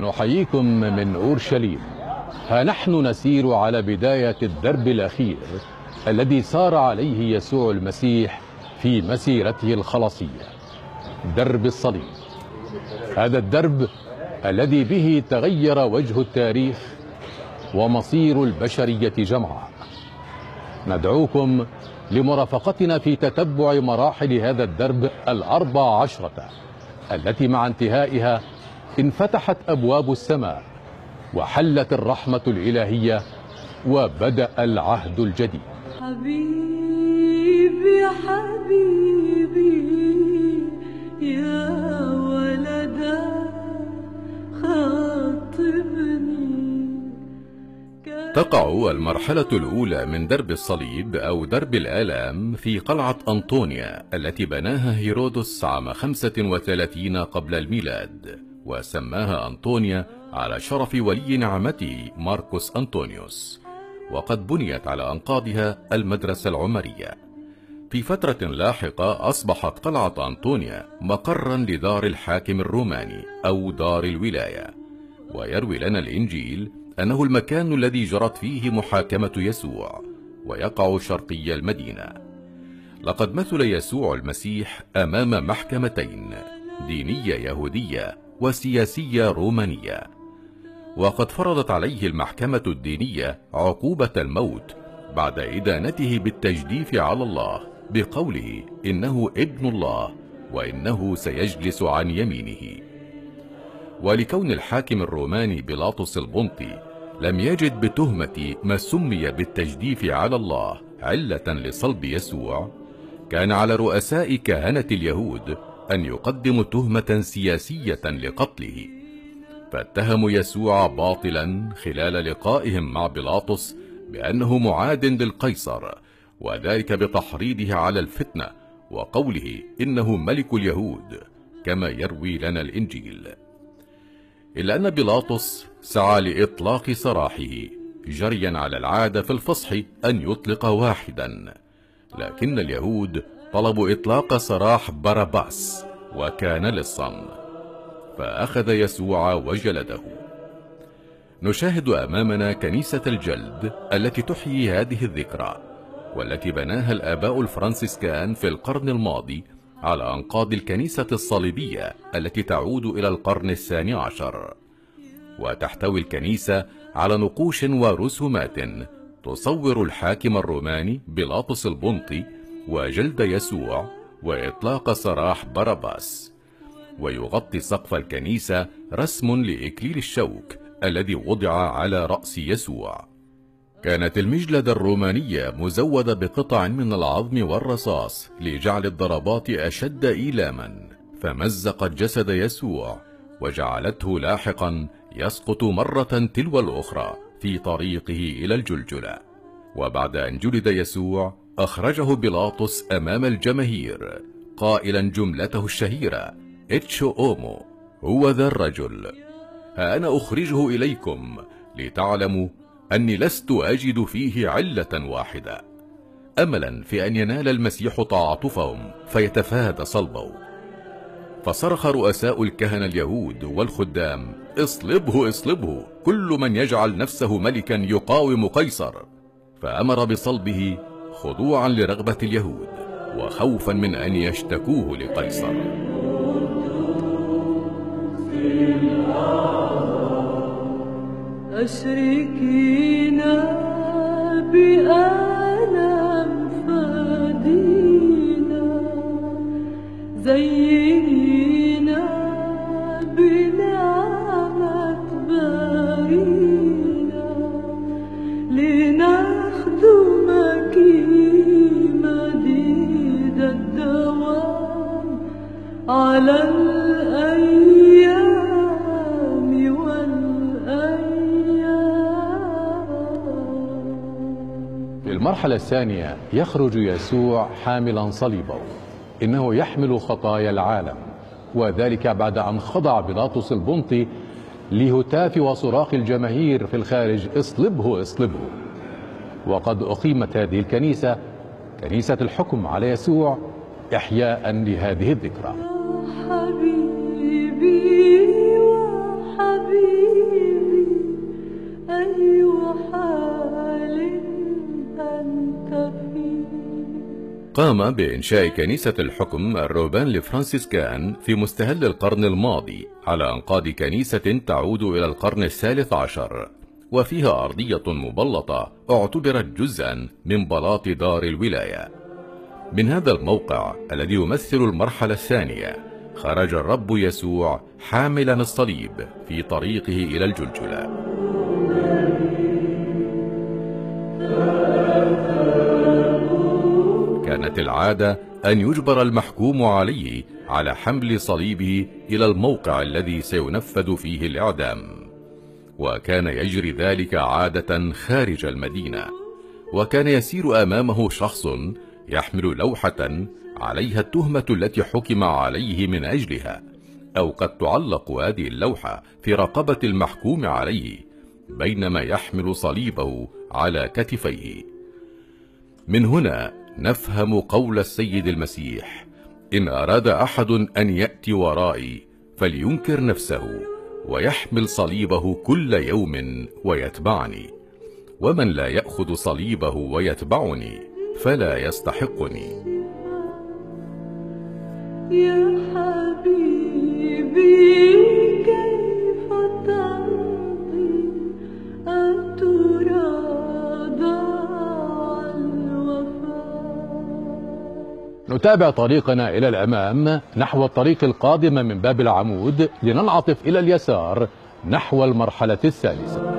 نحييكم من أورشليم. ها نحن نسير على بداية الدرب الأخير الذي سار عليه يسوع المسيح في مسيرته الخلاصية، درب الصليب. هذا الدرب الذي به تغير وجه التاريخ ومصير البشرية جمعاء. ندعوكم لمرافقتنا في تتبع مراحل هذا الدرب 14 التي مع انتهائها انفتحت أبواب السماء وحلت الرحمة الإلهية وبدأ العهد الجديد. حبيبي حبيبي يا ولدا خاطبني. تقع المرحلة الأولى من درب الصليب أو درب الآلام في قلعة أنطونيا التي بناها هيرودس عام 35 قبل الميلاد، وسماها أنطونيا على شرف ولي نعمته ماركوس أنطونيوس، وقد بنيت على أنقاضها المدرسة العمرية. في فترة لاحقة أصبحت قلعة أنطونيا مقرا لدار الحاكم الروماني أو دار الولاية. ويروي لنا الإنجيل أنه المكان الذي جرت فيه محاكمة يسوع، ويقع شرقي المدينة. لقد مثل يسوع المسيح أمام محكمتين، دينية يهودية وسياسية رومانية، وقد فرضت عليه المحكمة الدينية عقوبة الموت بعد إدانته بالتجديف على الله بقوله إنه ابن الله وإنه سيجلس عن يمينه. ولكون الحاكم الروماني بيلاطس البنطي لم يجد بتهمة ما سمي بالتجديف على الله علة لصلب يسوع، كان على رؤساء كهنة اليهود أن يقدموا تهمة سياسية لقتله، فاتهموا يسوع باطلا خلال لقائهم مع بيلاطس بأنه معاد للقيصر، وذلك بتحريضه على الفتنة وقوله إنه ملك اليهود كما يروي لنا الإنجيل. إلا أن بيلاطس سعى لإطلاق سراحه جريا على العادة في الفصح أن يطلق واحدا، لكن اليهود طلبوا إطلاق سراح باراباس وكان لصا، فأخذ يسوع وجلده. نشاهد أمامنا كنيسة الجلد التي تحيي هذه الذكرى، والتي بناها الآباء الفرنسيسكان في القرن الماضي على أنقاض الكنيسة الصليبية التي تعود إلى القرن الثاني عشر. وتحتوي الكنيسة على نقوش ورسومات تصور الحاكم الروماني بيلاطس البنطي وجلد يسوع وإطلاق سراح باراباس. ويغطي سقف الكنيسة رسم لإكليل الشوك الذي وضع على رأس يسوع. كانت المجلدة الرومانية مزودة بقطع من العظم والرصاص لجعل الضربات أشد إيلاما، فمزقت جسد يسوع وجعلته لاحقا يسقط مرة تلو الأخرى في طريقه إلى الجلجلة. وبعد أن جلد يسوع أخرجه بيلاطس أمام الجماهير قائلا جملته الشهيرة إتشو أومو، هو ذا الرجل، ها أنا أخرجه إليكم لتعلموا أني لست أجد فيه علة واحدة، أملا في أن ينال المسيح تعاطفهم فيتفادى صلبه. فصرخ رؤساء الكهنة اليهود والخدام اصلبه اصلبه، كل من يجعل نفسه ملكا يقاوم قيصر، فأمر بصلبه خضوعا لرغبة اليهود وخوفا من أن يشتكوه لقيصر. أشركينا بألم فدينا، زينينا بنعمة بارينا، لنخدمك مديد الدوام على الأيام في المرحلة الثانية يخرج يسوع حاملا صليبه، إنه يحمل خطايا العالم، وذلك بعد أن خضع بيلاطس البنطي لهتاف وصراخ الجماهير في الخارج اصلبه اصلبه. وقد أقيمت هذه الكنيسة كنيسة الحكم على يسوع إحياء لهذه الذكرى. حبيبي وحبيبي قام بإنشاء كنيسة الحكم الرهبان لفرانسيسكان في مستهل القرن الماضي على أنقاض كنيسة تعود إلى القرن الثالث عشر، وفيها أرضية مبلطة اعتبرت جزءا من بلاط دار الولاية. من هذا الموقع الذي يمثل المرحلة الثانية خرج الرب يسوع حاملا الصليب في طريقه إلى الجلجلة. كانت العادة أن يجبر المحكوم عليه على حمل صليبه إلى الموقع الذي سينفذ فيه الإعدام، وكان يجري ذلك عادة خارج المدينة، وكان يسير أمامه شخص يحمل لوحة عليها التهمة التي حكم عليه من أجلها، أو قد تعلق هذه اللوحة في رقبة المحكوم عليه بينما يحمل صليبه على كتفيه. من هنا نفهم قول السيد المسيح: إن أراد أحد أن يأتي ورائي فلينكر نفسه ويحمل صليبه كل يوم ويتبعني، ومن لا يأخذ صليبه ويتبعني فلا يستحقني. يا حبيبي كيف تمضي أترى ضاع الوفاء. نتابع طريقنا إلى الأمام نحو الطريق القادم من باب العمود، لننعطف إلى اليسار نحو المرحلة الثالثة.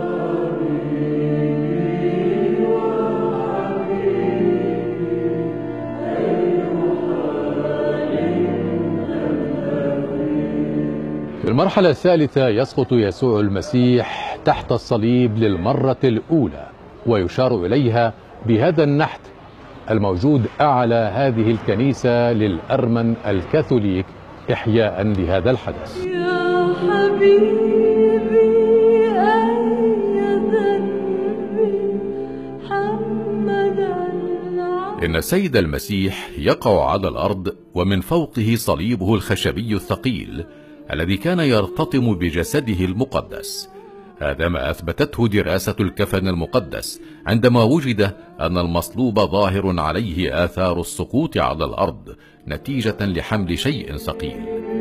في المرحلة الثالثة يسقط يسوع المسيح تحت الصليب للمرة الأولى، ويشار إليها بهذا النحت الموجود أعلى هذه الكنيسة للأرمن الكاثوليك إحياء لهذا الحدث. يا حبيبي أي ذنب حمدا. إن السيد المسيح يقع على الأرض ومن فوقه صليبه الخشبي الثقيل الذي كان يرتطم بجسده المقدس. هذا ما أثبتته دراسة الكفن المقدس عندما وجد أن المصلوب ظاهر عليه آثار السقوط على الأرض نتيجة لحمل شيء ثقيل.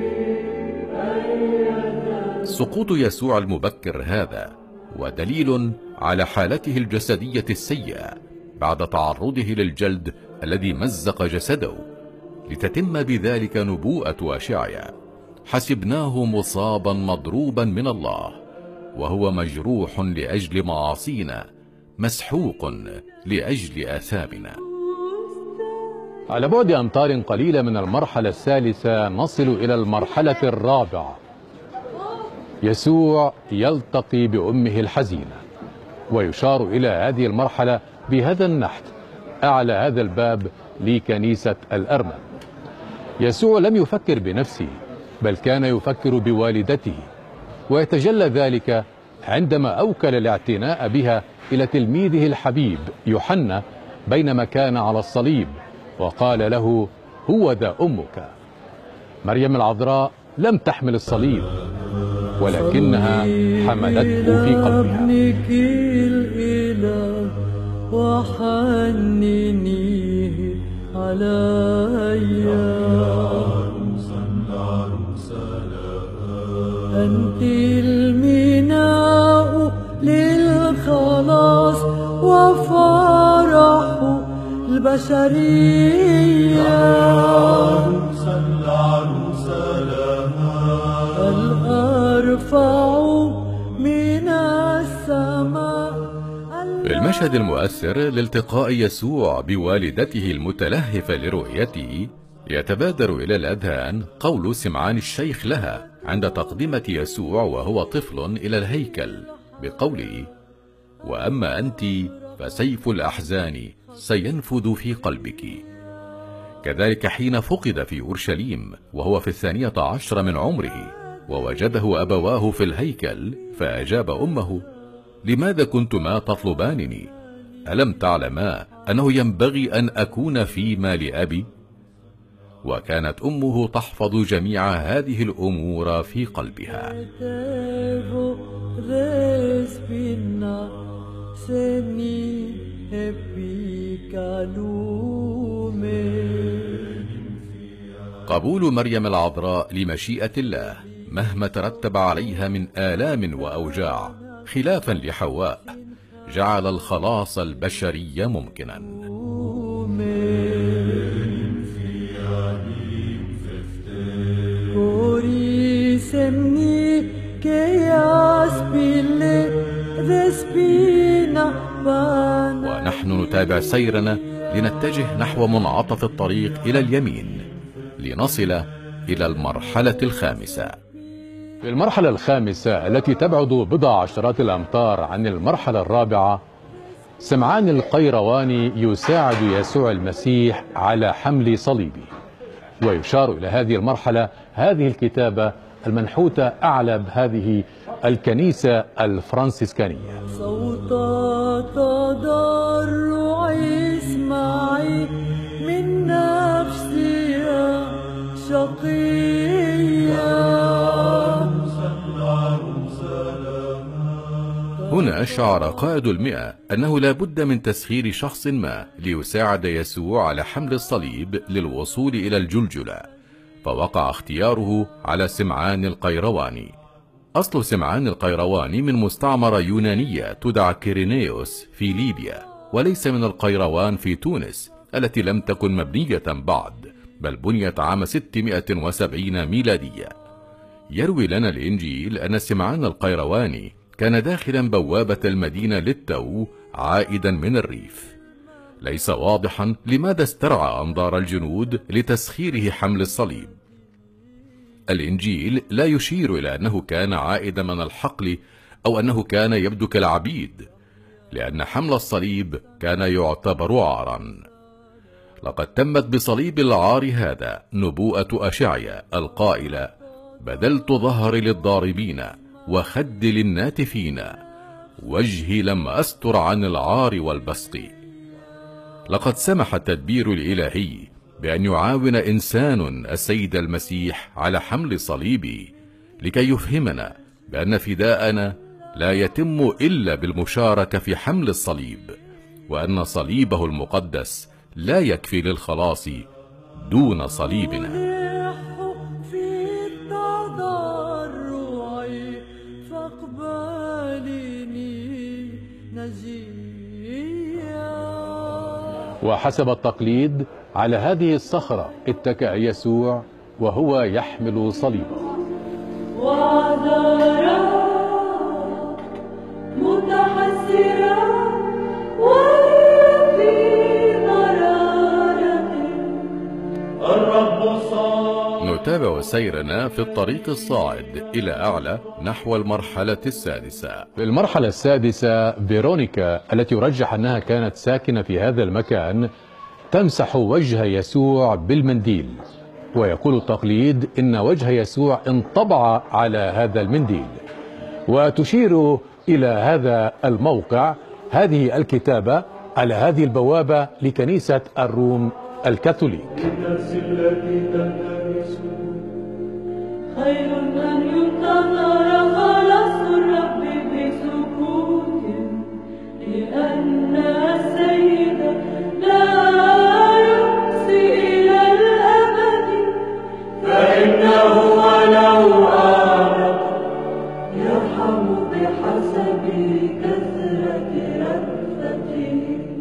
سقوط يسوع المبكر هذا ودليل على حالته الجسدية السيئة بعد تعرضه للجلد الذي مزق جسده، لتتم بذلك نبوءة أشعيا: حسبناه مصابا مضروبا من الله وهو مجروح لأجل معاصينا مسحوق لأجل آثامنا. على بعد أمتار قليلة من المرحلة الثالثة نصل إلى المرحلة الرابعة. يسوع يلتقي بأمه الحزينة، ويشار إلى هذه المرحلة بهذا النحت أعلى هذا الباب لكنيسة الأرمن. يسوع لم يفكر بنفسه، بل كان يفكر بوالدته، ويتجلى ذلك عندما أوكل الاعتناء بها إلى تلميذه الحبيب يوحنا بينما كان على الصليب، وقال له: هو ذا أمك. مريم العذراء لم تحمل الصليب، ولكنها حملته في قلبها. وحننيه عليّ أنت الميناء للخلاص وفرح البشرية. الأرفع من السماء. المشهد المؤثر لالتقاء يسوع بوالدته المتلهفة لرؤيته يتبادر إلى الأذهان قول سمعان الشيخ لها عند تقدمة يسوع وهو طفل إلى الهيكل بقوله: وأما أنت فسيف الأحزان سينفذ في قلبك. كذلك حين فقد في أورشليم وهو في 12 من عمره ووجده أبواه في الهيكل، فأجاب أمه: لماذا كنتما تطلبانني؟ ألم تعلما أنه ينبغي أن أكون فيما لأبي؟ وكانت أمه تحفظ جميع هذه الأمور في قلبها. قبول مريم العذراء لمشيئة الله مهما ترتب عليها من آلام وأوجاع خلافا لحواء جعل الخلاص البشري ممكنا. ونحن نتابع سيرنا لنتجه نحو منعطف الطريق إلى اليمين لنصل إلى المرحلة الخامسة. في المرحلة الخامسة التي تبعد بضع عشرات الأمتار عن المرحلة الرابعة، سمعان القيرواني يساعد يسوع المسيح على حمل صليبه، ويشار إلى هذه المرحلة هذه الكتابة المنحوتة أعلى بهذه الكنيسة الفرنسيسكانية: صوت تضرعي اسمعي من نفسي يا شقيا. هنا شعر قائد المئة أنه لا بد من تسخير شخص ما ليساعد يسوع على حمل الصليب للوصول إلى الجلجلة، فوقع اختياره على سمعان القيرواني. أصل سمعان القيرواني من مستعمرة يونانية تدعى كيرينيوس في ليبيا، وليس من القيروان في تونس التي لم تكن مبنية بعد، بل بنيت عام 670 ميلادية. يروي لنا الإنجيل أن سمعان القيرواني كان داخلا بوابة المدينة للتو عائدا من الريف. ليس واضحا لماذا استرعى أنظار الجنود لتسخيره حمل الصليب. الإنجيل لا يشير إلى أنه كان عائدا من الحقل أو أنه كان يبدو كالعبيد، لأن حمل الصليب كان يعتبر عارا. لقد تمت بصليب العار هذا نبوءة أشعيا القائلة: بذلت ظهري للضاربين وخد للناتفين، وجهي لم أستر عن العار والبصق. لقد سمح التدبير الإلهي بأن يعاون إنسان السيد المسيح على حمل صليبه لكي يفهمنا بأن فداءنا لا يتم إلا بالمشاركة في حمل الصليب، وأن صليبه المقدس لا يكفي للخلاص دون صليبنا. وحسب التقليد على هذه الصخرة اتكأ يسوع وهو يحمل صليبه. وعذرا متحسرا وفي مرارة الرب صار. نتابع سيرنا في الطريق الصاعد إلى أعلى نحو المرحلة السادسة. في المرحلة السادسة فيرونيكا التي يرجح أنها كانت ساكنة في هذا المكان تمسح وجه يسوع بالمنديل، ويقول التقليد إن وجه يسوع انطبع على هذا المنديل، وتشير إلى هذا الموقع هذه الكتابة على هذه البوابة لكنيسة الروم الكاثوليك: خير أن ينتظر خلاص الرب بسكوت، لأن السيد لا يقسي إلى الأبد، فإنه ولو أعرض يرحم بحسب كثرة رأفته.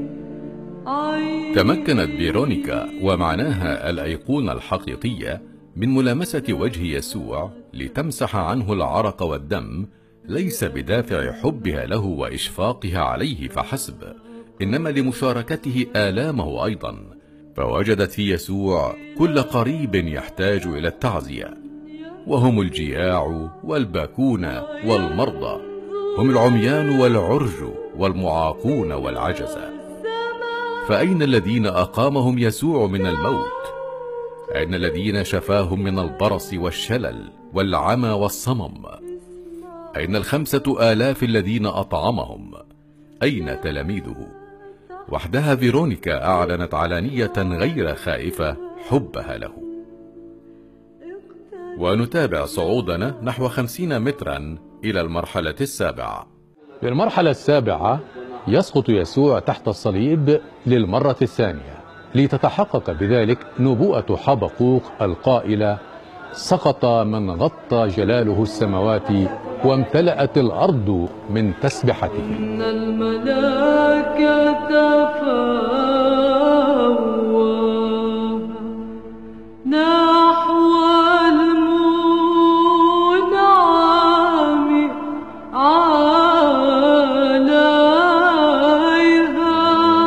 تمكنت فيرونيكا ومعناها الأيقونة الحقيقية من ملامسة وجه يسوع لتمسح عنه العرق والدم، ليس بدافع حبها له وإشفاقها عليه فحسب، إنما لمشاركته آلامه أيضا، فوجدت في يسوع كل قريب يحتاج إلى التعزية، وهم الجياع والباكون والمرضى، هم العميان والعرج والمعاقون والعجزة. فأين الذين أقامهم يسوع من الموت؟ أين الذين شفاهم من البرص والشلل والعمى والصمم؟ أين 5000 الذين أطعمهم؟ أين تلاميذه؟ وحدها فيرونيكا أعلنت علانية غير خائفة حبها له. ونتابع صعودنا نحو 50 مترا إلى المرحلة السابعة. في المرحلة السابعة يسقط يسوع تحت الصليب للمرة الثانية، لتتحقق بذلك نبوءة حبقوق القائلة: سقط من غطى جلاله السماوات وامتلأت الأرض من تسبحته. إن الملائكة فاووا نحو المنعم عليها.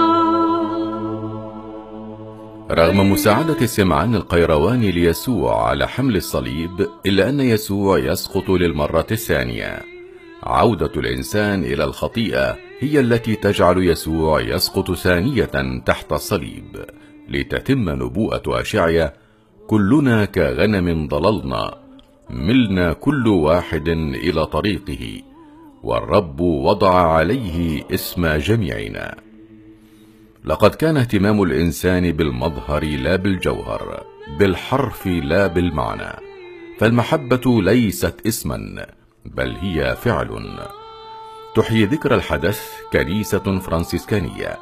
رغم مساعدة سمعان القيرواني ليسوع على حمل الصليب، إلا أن يسوع يسقط للمرة الثانية. عودة الإنسان إلى الخطيئة هي التي تجعل يسوع يسقط ثانية تحت الصليب، لتتم نبوءة أشعيا: كلنا كغنم ضللنا، ملنا كل واحد إلى طريقه، والرب وضع عليه اسم جميعنا. لقد كان اهتمام الإنسان بالمظهر لا بالجوهر، بالحرف لا بالمعنى، فالمحبة ليست اسما بل هي فعل. تحيي ذكر الحدث كنيسة فرانسيسكانية.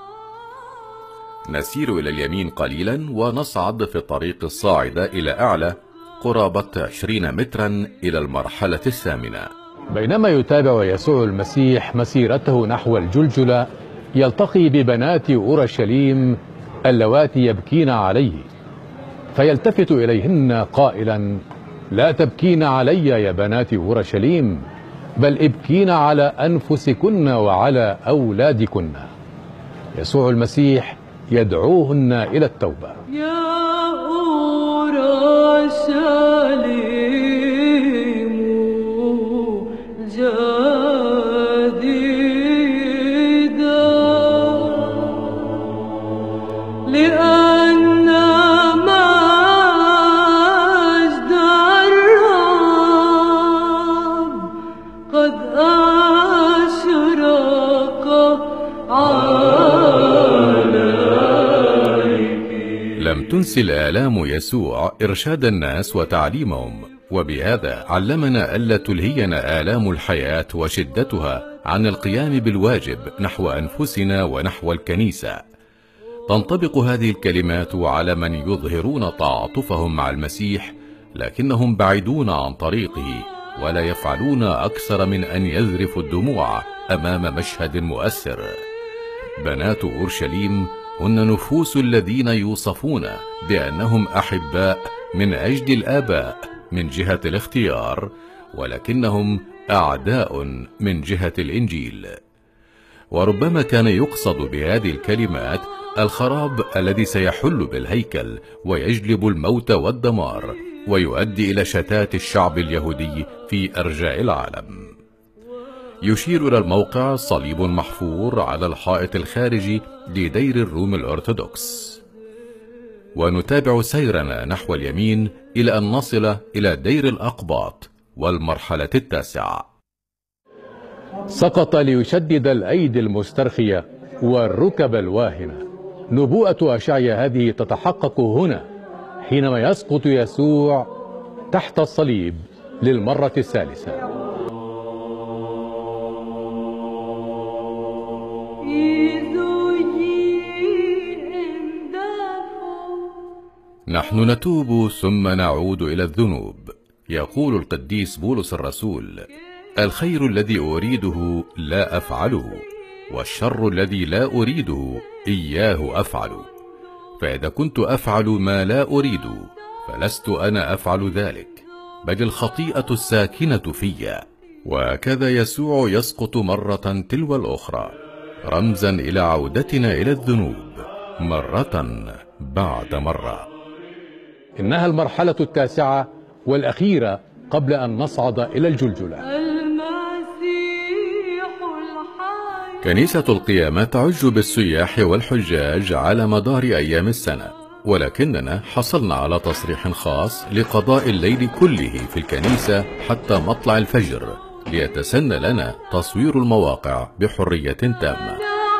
نسير إلى اليمين قليلا ونصعد في الطريق الصاعد إلى أعلى قرابة 20 مترا إلى المرحلة الثامنة. بينما يتابع يسوع المسيح مسيرته نحو الجلجلة، يلتقي ببنات أورشليم اللواتي يبكين عليه، فيلتفت إليهن قائلا: لا تبكين علي يا بنات أورشليم، بل ابكين على أنفسكن وعلى أولادكن. يسوع المسيح يدعوهن إلى التوبة. يا أورشليم جديدة، لأن مجد الرب قد أشرق عليك. لم تنسل آلام يسوع إرشاد الناس وتعليمهم، وبهذا علمنا ألا تلهينا آلام الحياة وشدتها عن القيام بالواجب نحو أنفسنا ونحو الكنيسة. تنطبق هذه الكلمات على من يظهرون تعاطفهم مع المسيح لكنهم بعيدون عن طريقه، ولا يفعلون أكثر من أن يذرفوا الدموع أمام مشهد مؤثر. بنات أورشليم هن نفوس الذين يوصفون بأنهم أحباء من أجل الآباء من جهة الاختيار، ولكنهم أعداء من جهة الإنجيل. وربما كان يقصد بهذه الكلمات الخراب الذي سيحل بالهيكل ويجلب الموت والدمار، ويؤدي إلى شتات الشعب اليهودي في أرجاء العالم. يشير إلى الموقع صليب محفور على الحائط الخارجي لدير الروم الأرثوذكس. ونتابع سيرنا نحو اليمين إلى أن نصل إلى دير الأقباط والمرحلة التاسعة. سقط ليشدد الأيدي المسترخية والركب الواهنة. نبوءة أشعيا هذه تتحقق هنا حينما يسقط يسوع تحت الصليب للمرة الثالثة. نحن نتوب ثم نعود إلى الذنوب. يقول القديس بولس الرسول: الخير الذي أريده لا أفعله، والشر الذي لا أريده إياه أفعل. فإذا كنت أفعل ما لا أريد فلست أنا أفعل ذلك، بل الخطيئة الساكنة في. وكذا يسوع يسقط مرة تلو الأخرى، رمزا إلى عودتنا إلى الذنوب مرة بعد مرة. إنها المرحلة التاسعة والأخيرة قبل أن نصعد إلى الجلجلة. كنيسة القيامة تعج بالسياح والحجاج على مدار أيام السنة، ولكننا حصلنا على تصريح خاص لقضاء الليل كله في الكنيسة حتى مطلع الفجر، ليتسنى لنا تصوير المواقع بحرية تامة.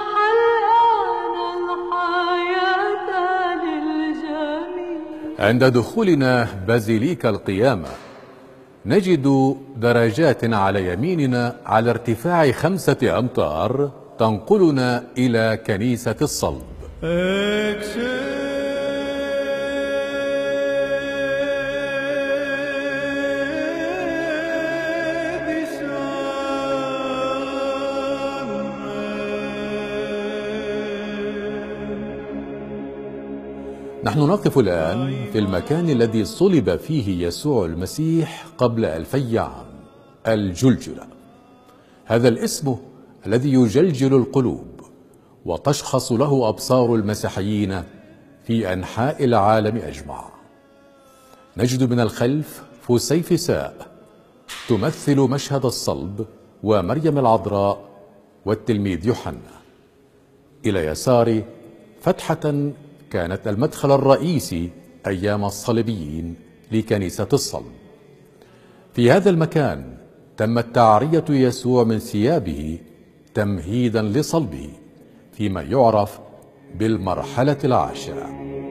عند دخولنا بازيليكا القيامة نجد درجات على يميننا على ارتفاع 5 أمتار تنقلنا إلى كنيسة الصلب. نحن نقف الآن في المكان الذي صلب فيه يسوع المسيح قبل 2000 عام، الجلجلة. هذا الاسم الذي يجلجل القلوب وتشخص له أبصار المسيحيين في أنحاء العالم أجمع. نجد من الخلف فسيفساء تمثل مشهد الصلب ومريم العذراء والتلميذ يوحنا. إلى يسار فتحة كانت المدخل الرئيسي أيام الصليبيين لكنيسة الصلب. في هذا المكان تمت تعرية يسوع من ثيابه تمهيدا لصلبه فيما يعرف بالمرحلة العاشرة.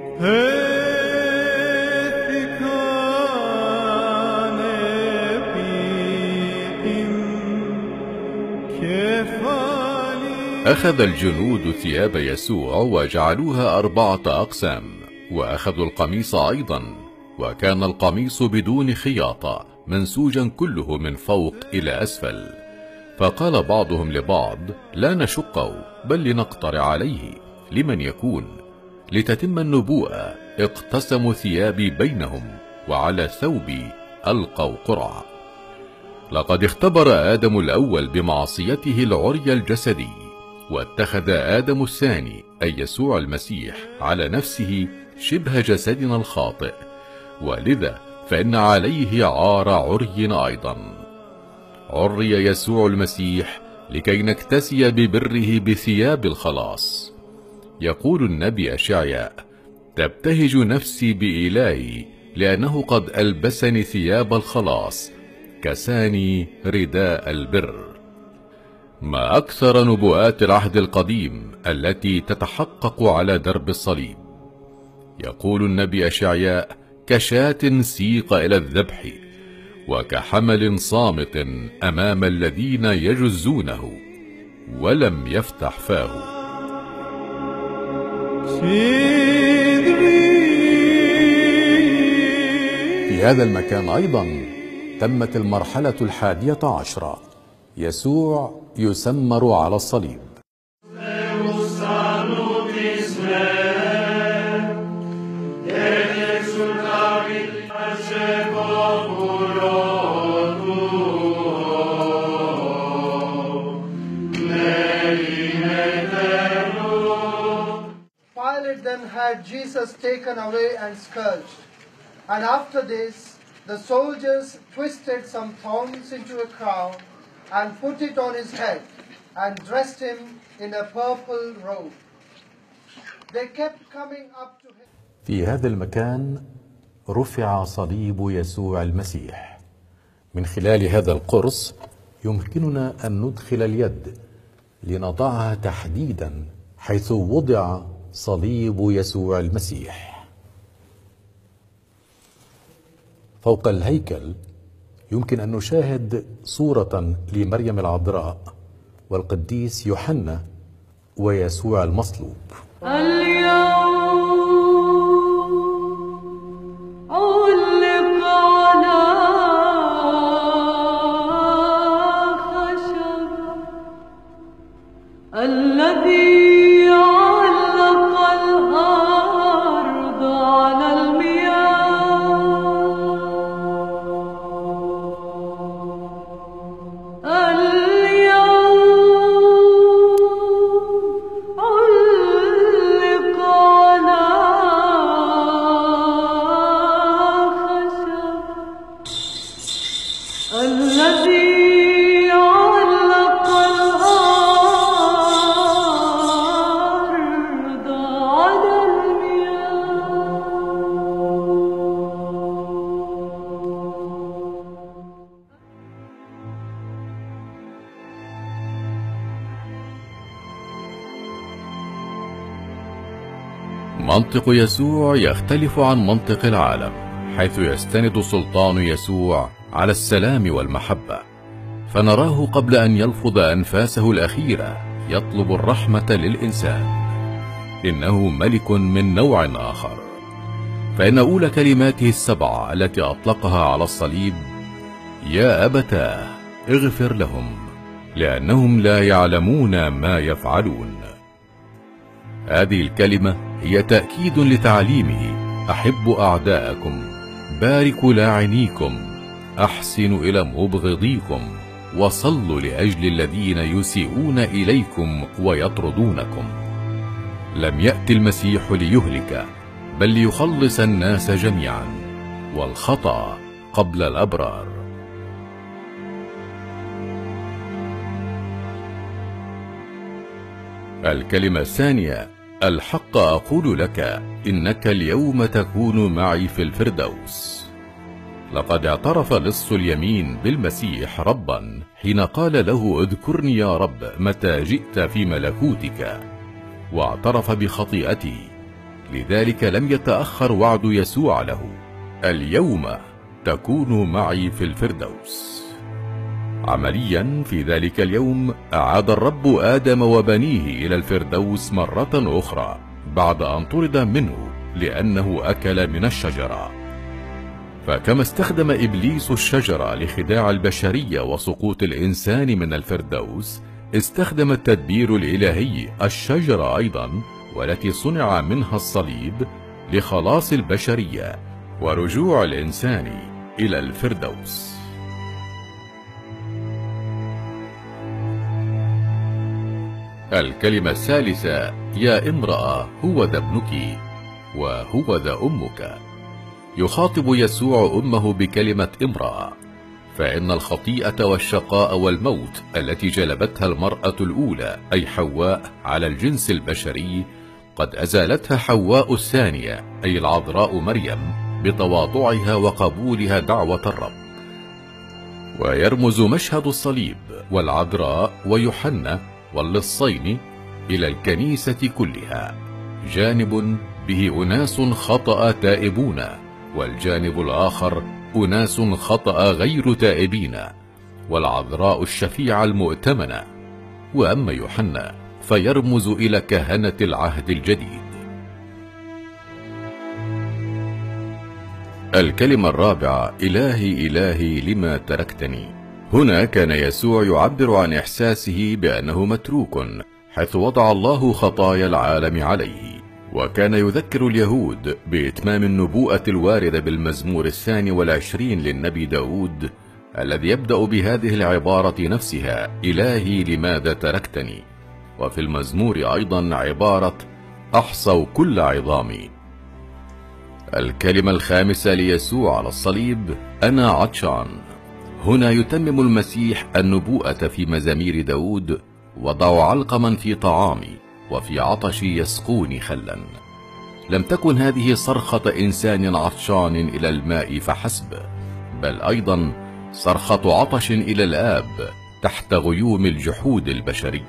أخذ الجنود ثياب يسوع وجعلوها 4 أقسام، وأخذوا القميص أيضا، وكان القميص بدون خياطة منسوجا كله من فوق إلى أسفل. فقال بعضهم لبعض: لا نشقه بل لنقطر عليه، لمن يكون؟ لتتم النبوءة اقتسموا ثيابي بينهم، وعلى ثوبي ألقوا قرعة. لقد اختبر آدم الأول بمعصيته العري الجسدي، واتخذ آدم الثاني أي يسوع المسيح على نفسه شبه جسدنا الخاطئ، ولذا فإن عليه عار عري أيضا. عري يسوع المسيح لكي نكتسي ببره بثياب الخلاص. يقول النبي أشعياء: تبتهج نفسي بإلهي لأنه قد ألبسني ثياب الخلاص، كساني رداء البر. ما أكثر نبوءات العهد القديم التي تتحقق على درب الصليب. يقول النبي أشعياء: كشاة سيق إلى الذبح، وكحمل صامت أمام الذين يجزونه، ولم يفتح فاه. في هذا المكان أيضا تمت المرحلة 11. يسوع يسمر على الصليب. Pilate then had Jesus taken away and scourged, and after this the soldiers twisted some thorns into a crown and put it on his head and dressed him in a purple robe. They kept coming up to him. في هذا المكان رفع صليب يسوع المسيح. من خلال هذا القرص يمكننا أن ندخل اليد لنضعها تحديدا حيث وضع صليب يسوع المسيح. فوق الهيكل يمكن أن نشاهد صورة لمريم العذراء والقديس يوحنا ويسوع المصلوب. منطق يسوع يختلف عن منطق العالم، حيث يستند سلطان يسوع على السلام والمحبة، فنراه قبل أن يلفظ أنفاسه الأخيرة يطلب الرحمة للإنسان. إنه ملك من نوع آخر. فإن أولى كلماته السبع التي أطلقها على الصليب: يا أبتاه اغفر لهم لأنهم لا يعلمون ما يفعلون. هذه الكلمة هي تأكيد لتعليمه: أحبوا أعداءكم، باركوا لاعنيكم، أحسنوا إلى مبغضيكم، وصلوا لأجل الذين يسيئون إليكم ويطردونكم. لم يأتي المسيح ليهلك، بل ليخلص الناس جميعا، والخطأ قبل الأبرار. الكلمة الثانية: الحق أقول لك إنك اليوم تكون معي في الفردوس. لقد اعترف لص اليمين بالمسيح ربا حين قال له: اذكرني يا رب متى جئت في ملكوتك، واعترف بخطيئته. لذلك لم يتأخر وعد يسوع له: اليوم تكون معي في الفردوس. عمليا في ذلك اليوم أعاد الرب آدم وبنيه إلى الفردوس مرة أخرى بعد أن طرد منه لأنه أكل من الشجرة. فكما استخدم إبليس الشجرة لخداع البشرية وسقوط الإنسان من الفردوس، استخدم التدبير الإلهي الشجرة أيضا، والتي صنع منها الصليب، لخلاص البشرية ورجوع الإنسان إلى الفردوس. الكلمة الثالثة: يا امرأة هو ذا ابنك وهو ذا أمك. يخاطب يسوع أمه بكلمة امرأة، فإن الخطيئة والشقاء والموت التي جلبتها المرأة الأولى أي حواء على الجنس البشري قد أزالتها حواء الثانية أي العذراء مريم بتواضعها وقبولها دعوة الرب. ويرمز مشهد الصليب والعذراء ويوحنا واللصين إلى الكنيسة كلها، جانب به أناس خطأ تائبون، والجانب الآخر أناس خطأ غير تائبين، والعذراء الشفيعة المؤتمنة. وأما يوحنا فيرمز إلى كهنة العهد الجديد. الكلمة الرابعة: إلهي إلهي لما تركتني. هنا كان يسوع يعبر عن إحساسه بأنه متروك، حيث وضع الله خطايا العالم عليه. وكان يذكر اليهود بإتمام النبوءة الواردة بالمزمور 22 للنبي داود، الذي يبدأ بهذه العبارة نفسها: إلهي لماذا تركتني؟ وفي المزمور أيضا عبارة: أحصوا كل عظامي. الكلمة الخامسة ليسوع على الصليب: أنا عطشان. هنا يتمم المسيح النبوءة في مزامير داود: وضعوا علقما في طعامي وفي عطشي يسقوني خلا. لم تكن هذه صرخة إنسان عطشان إلى الماء فحسب، بل أيضا صرخة عطش إلى الآب تحت غيوم الجحود البشري.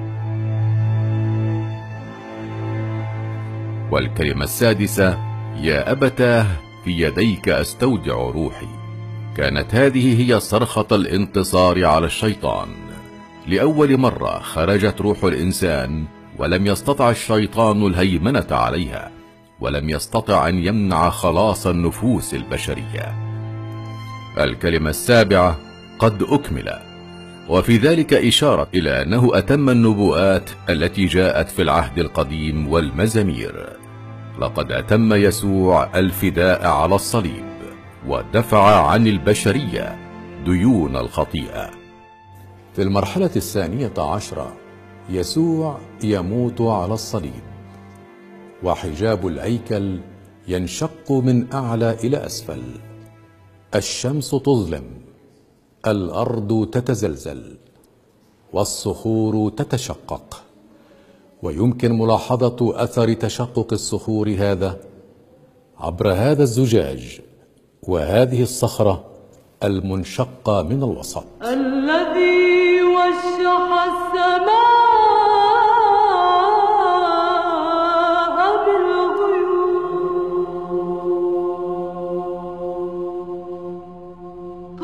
والكلمة السادسة: يا أبتاه في يديك أستودع روحي. كانت هذه هي صرخة الانتصار على الشيطان. لأول مرة خرجت روح الإنسان، ولم يستطع الشيطان الهيمنة عليها، ولم يستطع أن يمنع خلاص النفوس البشرية. الكلمة السابعة: قد أكمل. وفي ذلك إشارة إلى أنه أتم النبوءات التي جاءت في العهد القديم والمزامير. لقد أتم يسوع الفداء على الصليب، ودفع عن البشرية ديون الخطيئة. في المرحلة 12 يسوع يموت على الصليب، وحجاب الهيكل ينشق من أعلى إلى أسفل، الشمس تظلم، الأرض تتزلزل، والصخور تتشقق. ويمكن ملاحظة أثر تشقق الصخور هذا عبر هذا الزجاج وهذه الصخرة المنشقة من الوسط. الذي وشح السماء بالغيوم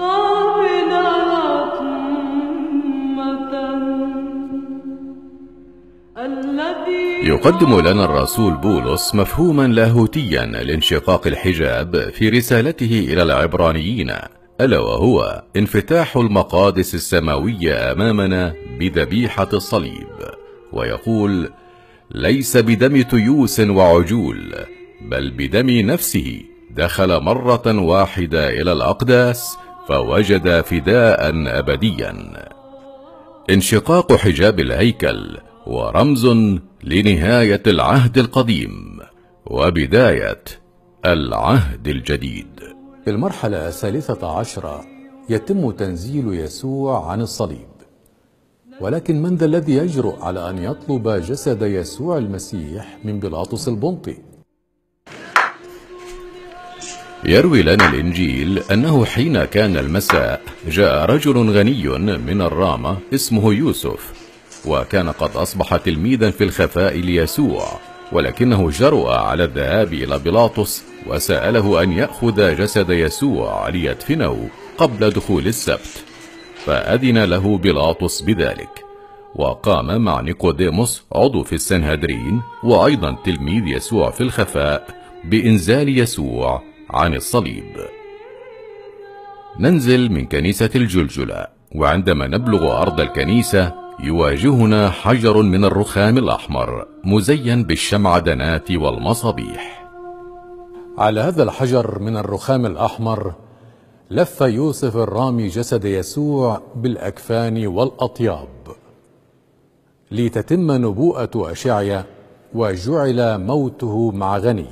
قابل رحمة، يقدم لنا الرسول بولس مفهوما لاهوتيا لانشقاق الحجاب في رسالته إلى العبرانيين، ألا وهو انفتاح المقادس السماوية أمامنا بذبيحة الصليب، ويقول: ليس بدم تيوس وعجول، بل بدم نفسه دخل مرة واحدة إلى الأقداس فوجد فداء أبديا. انشقاق حجاب الهيكل هو رمز لنهاية العهد القديم وبداية العهد الجديد. في المرحلة 13 يتم تنزيل يسوع عن الصليب، ولكن من ذا الذي يجرؤ على أن يطلب جسد يسوع المسيح من بيلاطس البنطي؟ يروي لنا الإنجيل أنه حين كان المساء جاء رجل غني من الرامة اسمه يوسف، وكان قد أصبح تلميذا في الخفاء ليسوع، ولكنه جرؤ على الذهاب إلى بيلاطس وسأله أن يأخذ جسد يسوع ليدفنه قبل دخول السبت، فأذن له بيلاطس بذلك، وقام مع نيقوديموس عضو في السنهدرين وأيضا تلميذ يسوع في الخفاء بإنزال يسوع عن الصليب. ننزل من كنيسة الجلجلة، وعندما نبلغ أرض الكنيسة يواجهنا حجر من الرخام الأحمر مزين بالشمعدانات والمصابيح. على هذا الحجر من الرخام الأحمر لف يوسف الرامي جسد يسوع بالأكفان والأطياب لتتم نبوءة أشعيا: وجعل موته مع غني.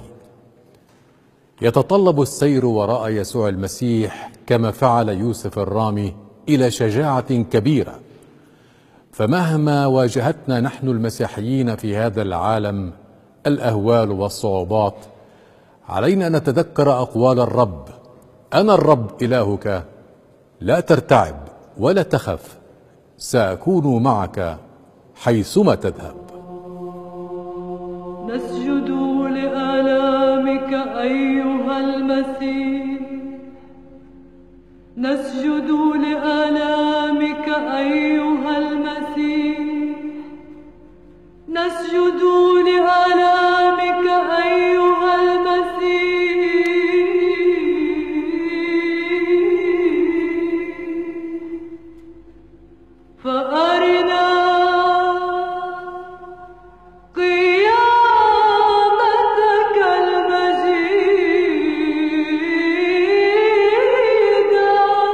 يتطلب السير وراء يسوع المسيح كما فعل يوسف الرامي إلى شجاعة كبيرة، فمهما واجهتنا نحن المسيحيين في هذا العالم الأهوال والصعوبات، علينا أن نتذكر أقوال الرب: أنا الرب إلهك، لا ترتعب ولا تخف، سأكون معك حيثما تذهب. نسجد لآلامك أيها المسيح، نسجد لآلامك أيها المسيح، نسجد لآلامك أيها المسيح، فأرنا قيامتك المجيدة.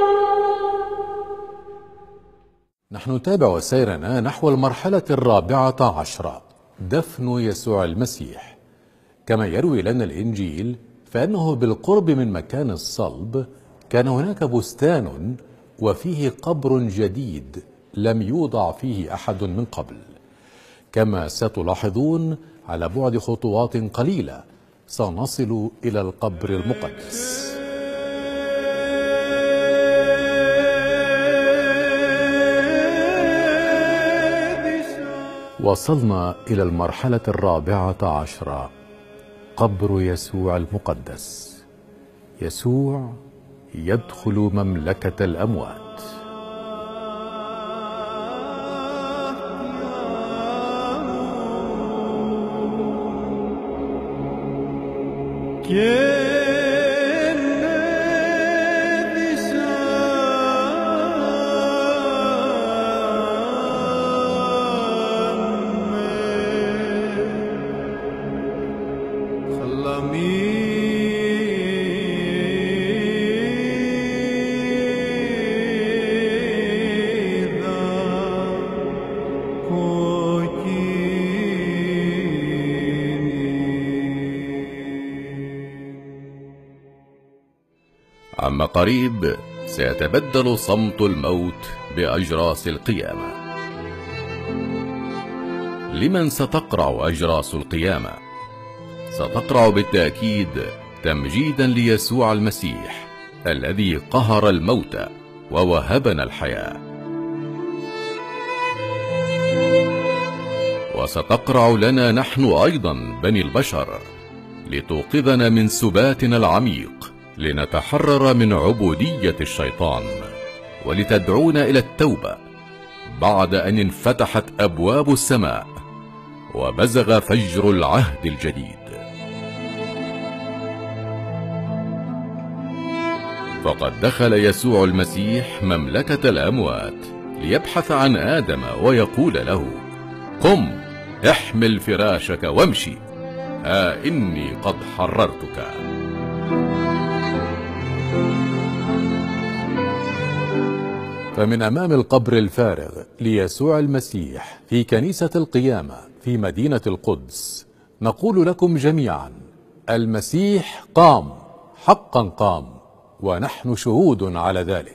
نحن نتابع سيرنا نحو المرحلة 14، دفن يسوع المسيح. كما يروي لنا الإنجيل فإنه بالقرب من مكان الصلب كان هناك بستان وفيه قبر جديد لم يوضع فيه أحد من قبل. كما ستلاحظون على بعد خطوات قليلة سنصل إلى القبر المقدس. وصلنا إلى المرحلة 14، قبر يسوع المقدس. يسوع يدخل مملكة الأموات. عما قريب سيتبدل صمت الموت بأجراس القيامة. لمن ستقرع أجراس القيامة؟ ستقرع بالتأكيد تمجيدا ليسوع المسيح الذي قهر الموت ووهبنا الحياة، وستقرع لنا نحن أيضا بني البشر لتوقظنا من سباتنا العميق، لنتحرر من عبودية الشيطان، ولتدعونا إلى التوبة بعد أن انفتحت أبواب السماء وبزغ فجر العهد الجديد. فقد دخل يسوع المسيح مملكة الأموات ليبحث عن آدم ويقول له: قم احمل فراشك وامشي، ها إني قد حررتك. فمن أمام القبر الفارغ ليسوع المسيح في كنيسة القيامة في مدينة القدس نقول لكم جميعا: المسيح قام، حقا قام، ونحن شهود على ذلك.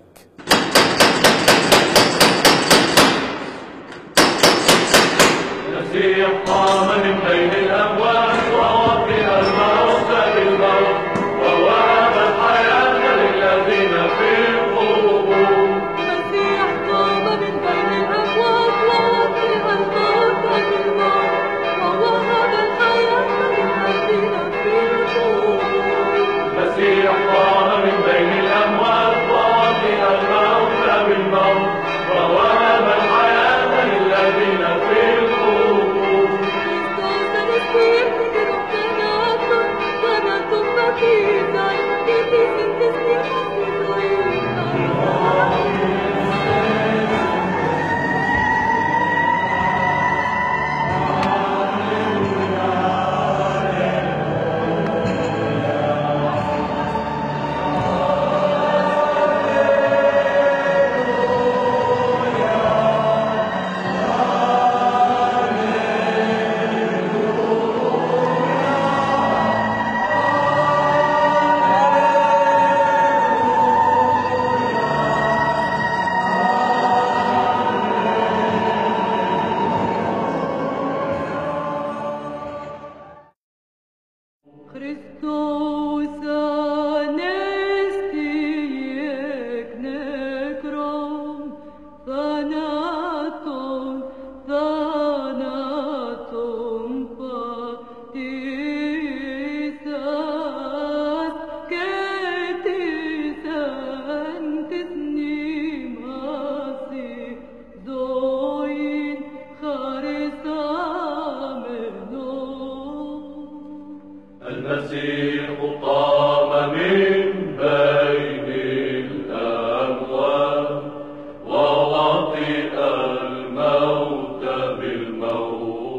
المسيح قام من بين الأموات ووفي الموت بالموت ووهب الحياة للذين في القبور. المسيح قام من بين الأموات ووفي الموت بالموت ووهب الحياة للذين في القبور. المسيح قام من بين الأموات ووفي الموت بالموت ووهب الحياة للذين في القبور. Christus anesti ec necrom thanaton patisas cetis antis nimasi zoin charis amenon. المسيح قام من بين الأموات ووطئ الموت بالموت